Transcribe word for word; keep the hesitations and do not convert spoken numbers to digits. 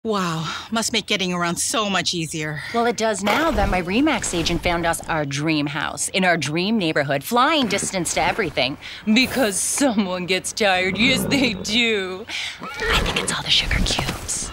Wow, must make getting around so much easier. Well, it does now that my RE/MAX agent found us our dream house in our dream neighborhood, flying distance to everything. Because someone gets tired. Yes, they do. I think it's all the sugar cubes.